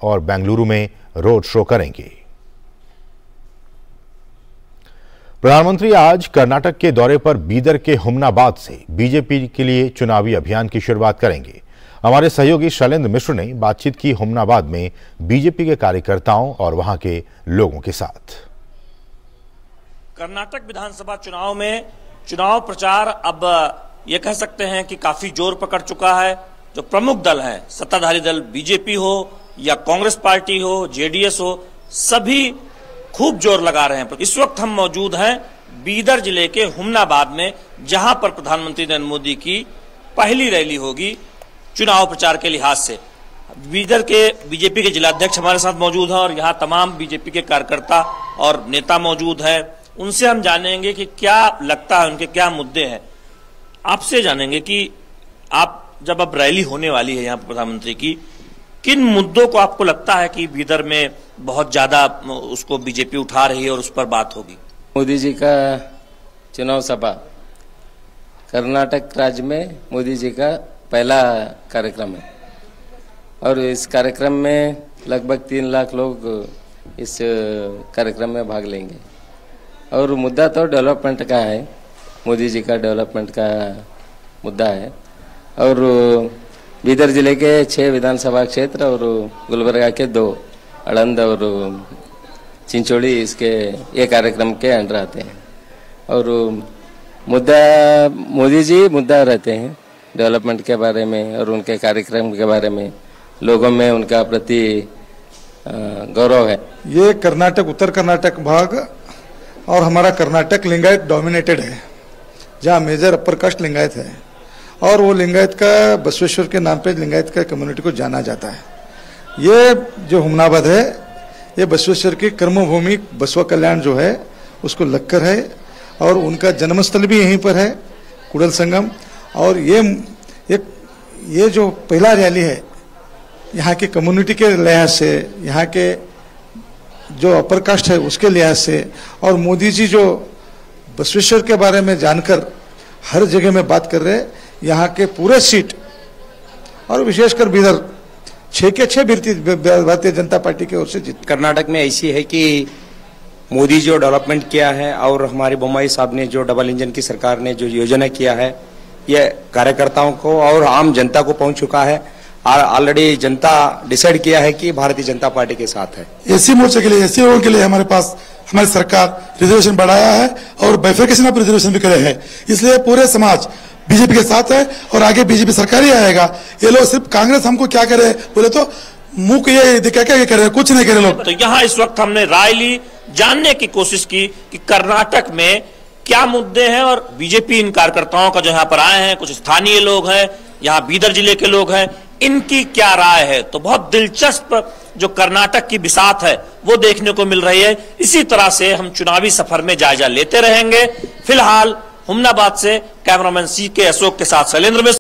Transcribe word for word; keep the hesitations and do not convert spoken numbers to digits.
और बेंगलुरु में road show करेंगे। प्रधानमंत्री आज कर्नाटक के दौरे पर बीदर के हुमनाबाद से बीजेपी के लिए चुनावी अभियान की शुरुआत करेंगे। हमारे सहयोगी शैलेंद्र मिश्र ने बातचीत की हुमनाबाद में बीजेपी के कार्यकर्ताओं और वहां के लोगों के साथ। कर्नाटक विधानसभा चुनाव में चुनाव प्रचार अब ये कह सकते हैं कि काफी जोर पकड़ चुका है। जो प्रमुख दल है, सत्ताधारी दल बीजेपी हो या कांग्रेस पार्टी हो, जेडीएस हो, सभी खूब जोर लगा रहे हैं। इस वक्त हम मौजूद हैं बीदर जिले के हुमनाबाद में, जहां पर प्रधानमंत्री नरेंद्र मोदी की पहली रैली होगी चुनाव प्रचार के लिहाज से। बीदर के बीजेपी के जिलाध्यक्ष हमारे साथ मौजूद हैं और यहां तमाम बीजेपी के कार्यकर्ता और नेता मौजूद हैं। उनसे हम जानेंगे कि क्या लगता है, उनके क्या मुद्दे हैं। आपसे जानेंगे कि आप जब अब रैली होने वाली है यहाँ पर प्रधानमंत्री की, किन मुद्दों को आपको लगता है कि बीदर में बहुत ज्यादा उसको बीजेपी उठा रही है और उस पर बात होगी? मोदी जी का चुनाव सभा कर्नाटक राज्य में मोदी जी का पहला कार्यक्रम है और इस कार्यक्रम में लगभग तीन लाख लोग इस कार्यक्रम में भाग लेंगे और मुद्दा तो डेवलपमेंट का है। मोदी जी का डेवलपमेंट का मुद्दा है और बीदर जिले के छह विधानसभा क्षेत्र और गुलबर्गा के दो, अड़ंद और चिंचोड़ी इसके ये कार्यक्रम के अंडर आते हैं और मुद्दा मोदी जी मुद्दा रहते हैं डेवलपमेंट के बारे में और उनके कार्यक्रम के बारे में लोगों में उनका प्रति गौरव है। ये कर्नाटक, उत्तर कर्नाटक भाग और हमारा कर्नाटक लिंगायत डोमिनेटेड है, जहाँ मेजर अपर कास्ट लिंगायत है और वो लिंगायत का बसवेश्वर के नाम पे लिंगायत का कम्युनिटी को जाना जाता है। ये जो हुमनाबाद है ये बसवेश्वर की कर्मभूमि बसवा कल्याण जो है उसको लगकर है और उनका जन्मस्थल भी यहीं पर है, कुडल संगम। और ये ये ये जो पहला रैली है यहाँ की कम्युनिटी के लिहाज से, यहाँ के जो अपर कास्ट है उसके लिहाज से, और मोदी जी जो बसवेश्वर के बारे में जानकर हर जगह में बात कर रहे हैं, यहाँ के पूरे सीट और विशेषकर बीदर छह के छह भारतीय जनता पार्टी की ओर से जीत। कर्नाटक में ऐसी है कि मोदी जो डेवलपमेंट किया है और हमारे बोम्मई साहब ने जो डबल इंजन की सरकार ने जो योजना किया है, ये कार्यकर्ताओं को और आम जनता को पहुंच चुका है। ऑलरेडी जनता डिसाइड किया है कि भारतीय जनता पार्टी के साथ है। एसी मोर्चे के लिए, एसी लोगों के लिए हमारे पास हमारी सरकार रिजर्वेशन बढ़ाया है और बाइफरकेशन ऑफ रिजर्वेशन भी करे हैं। इसलिए पूरे समाज बीजेपी के साथ है और आगे बीजेपी सरकार ही आएगा। ये लोग सिर्फ कांग्रेस हमको क्या करे बोले तो मुंह को ये क्या क्या करे, कुछ नहीं करे लोग। तो यहाँ इस वक्त हमने राय ली, जानने की कोशिश की कि कर्नाटक में क्या मुद्दे हैं और बीजेपी इन कार्यकर्ताओं का जो यहाँ पर आए हैं, कुछ स्थानीय लोग हैं, यहाँ बीदर जिले के लोग हैं, इनकी क्या राय है। तो बहुत दिलचस्प जो कर्नाटक की बिसात है वो देखने को मिल रही है। इसी तरह से हम चुनावी सफर में जायजा लेते रहेंगे। फिलहाल हुमनाबाद से कैमरामैन सी के अशोक के साथ शैलेंद्र मिश्र।